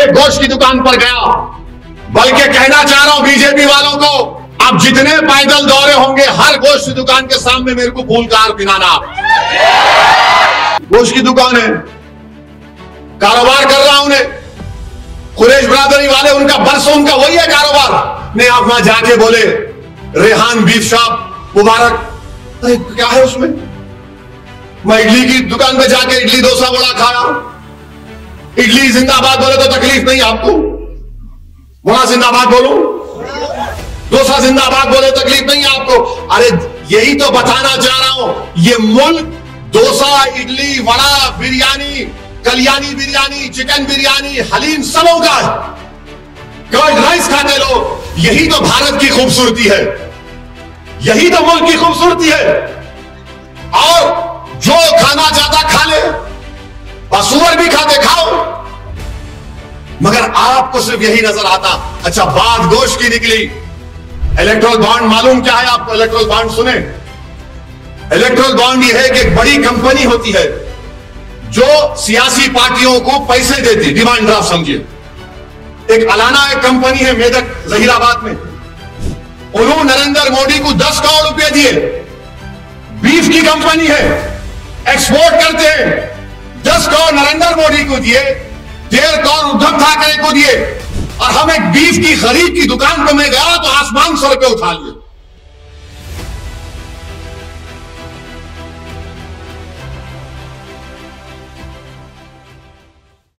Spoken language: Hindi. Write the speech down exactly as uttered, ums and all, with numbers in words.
एक गोश्त की दुकान पर गया, बल्कि कहना चाह रहा हूं बीजेपी वालों को, अब जितने पैदल दौरे होंगे हर गोश्त की दुकान के सामने मेरे को फूल कार पिलाना। गोश्त की दुकान है, कारोबार कर रहा हूं, कुरैश बरादरी वाले उनका बरसों उनका वही है कारोबार। ने आप वहां जाके बोले रेहान बीफ शॉप मुबारक, क्या है उसमें? मैं इडली की दुकान पे जाके इडली डोसा बड़ा खाया, इडली जिंदाबाद बोले तो तकलीफ नहीं आपको, वहां जिंदाबाद बोलो, डोसा जिंदाबाद बोले तकलीफ नहीं आपको। अरे यही तो बताना चाह रहा हूं, ये मुल्क डोसा, इडली, वड़ा, बिरयानी, कल्याणी बिरयानी, चिकन बिरयानी, हलीम सबों का है, कर्ड राइस खाते लोग। यही तो भारत की खूबसूरती है, यही तो मुल्क की खूबसूरती है। और जो खाना चाहता खा ले, बसूर भी खाते खाओ, मगर आपको सिर्फ यही नजर आता। अच्छा, बात गोश्त की निकली। इलेक्ट्रल बॉन्ड मालूम क्या है आपको? इलेक्ट्रल बॉन्ड सुने? इलेक्ट्रल बॉन्ड ये है कि एक बड़ी कंपनी होती है जो सियासी पार्टियों को पैसे देती, डिमांड ड्राफ्ट समझिए। एक अलाना एक कंपनी है मेदक जहीराबाद में, उन्होंने नरेंद्र मोदी को दस करोड़ रुपए दिए। बीफ की कंपनी है, एक्सपोर्ट करते हैं, दस करोड़ नरेंद्र मोदी को दिए, डेढ़ करोड़ उद्धव ठाकरे को दिए। और हम एक बीफ की खरीद की दुकान पर मैं गया तो आसमान सर पे उठा लिए।